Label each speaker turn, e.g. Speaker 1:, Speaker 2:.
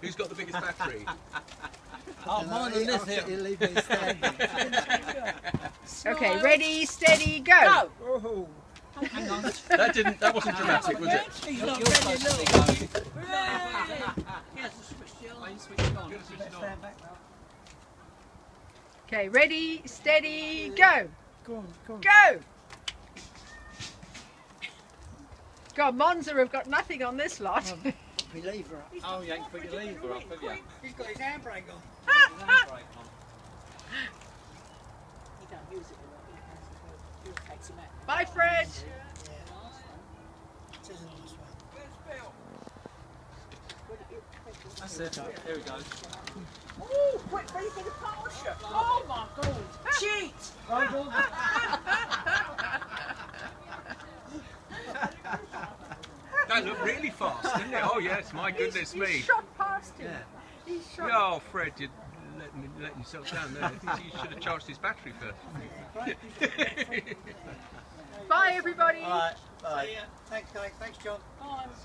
Speaker 1: Who's got the biggest battery?
Speaker 2: Oh, mine than this here.
Speaker 3: He'll leave me standing.
Speaker 4: Okay, ready, steady, go.
Speaker 3: Oh.
Speaker 2: Hang on.
Speaker 1: That wasn't dramatic, was it?
Speaker 2: You're supposed to be going. Yes, switch it on. Switch it on.
Speaker 3: Stand back now.
Speaker 4: Okay, ready, steady, go.
Speaker 3: Go on, go on.
Speaker 4: Go. God, Monza have got nothing on this lot.
Speaker 3: Put my lever up.
Speaker 2: Oh, you ain't put your lever up, have you?
Speaker 3: He's got his handbrake on.
Speaker 2: Handbrake on.
Speaker 5: You don't use it a lot, it takes him out.
Speaker 4: Bye, Fred.
Speaker 3: It is a nice one.
Speaker 2: That's it. Here we go.
Speaker 5: Oh, quick, ready for the polisher. Oh my God. Cheat.
Speaker 1: That looked really fast, didn't it? Oh yes, my goodness me.
Speaker 4: He's shot past him.
Speaker 1: Yeah.
Speaker 4: He's shot.
Speaker 1: Oh, Fred, you're letting yourself down there. You should have charged his battery first.
Speaker 4: Bye, everybody.
Speaker 3: All right, bye. Thanks, guys. Thanks, John.
Speaker 5: Bye.